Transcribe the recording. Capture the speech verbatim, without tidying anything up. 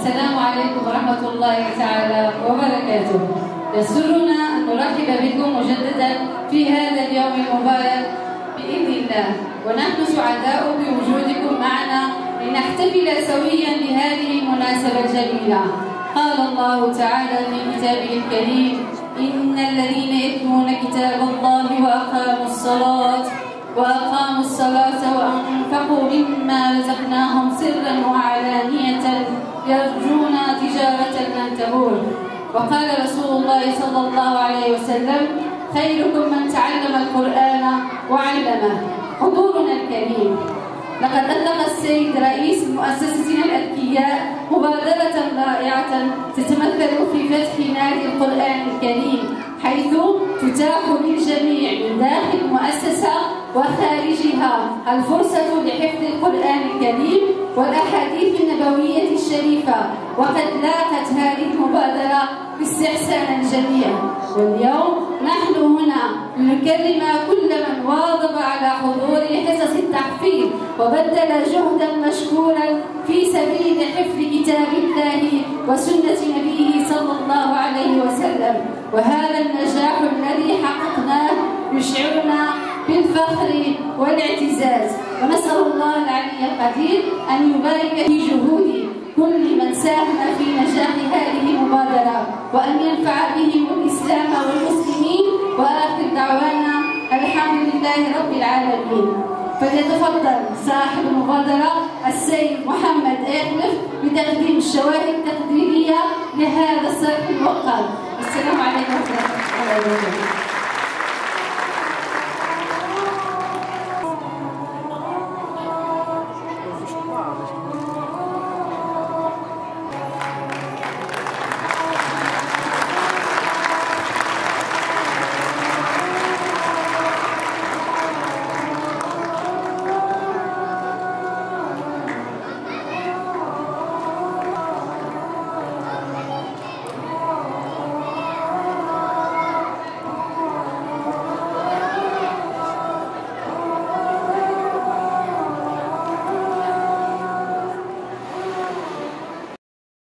السلام عليكم ورحمة الله تعالى وبركاته. يسرنا أن نرحب بكم مجددا في هذا اليوم المبارك بإذن الله، ونحن سعداء بوجودكم معنا لنحتفل سويا بهذه المناسبة الجميلة. قال الله تعالى في كتابه الكريم: إن الذين يتلون كتاب الله وأقاموا الصلاة وأقاموا الصلاة وأنفقوا مما رزقناهم سرا وعلانية يرجون تجارة لن تبور. وقال رسول الله صلى الله عليه وسلم: خيركم من تعلم القرآن وعلمه. حضورنا الكريم، لقد أطلق السيد رئيس مؤسستنا الأذكياء مبادرة رائعة تتمثل في فتح نادي القرآن الكريم، حيث تتاح للجميع من داخل المؤسسة وخارجها الفرصة لحفظ القرآن الكريم والأحاديث النبوية الشريفة. وقد لاقت هذه المبادرة باستحسان الجميع، واليوم نحن هنا لنكرم كل من واظب على حضور حصص التحفيظ وبذل جهدا مشكورا في سبيل حفظ كتاب الله وسنة نبيه صلى الله عليه وسلم. وهذا النجاح الذي حققناه يشعرنا بالفخر والاعتزاز، ونسأل الله العلي القدير أن يبارك في جهود كل من ساهم في نجاح هذه المبادرة، وأن ينفع بهم الإسلام والمسلمين. وآخر دعوانا الحمد لله رب العالمين. فليتفضل صاحب المبادرة السيد محمد إخلف بتقديم الشواهد التقديرية لهذا الصرح الموقر. السلام عليكم ورحمة الله وبركاته.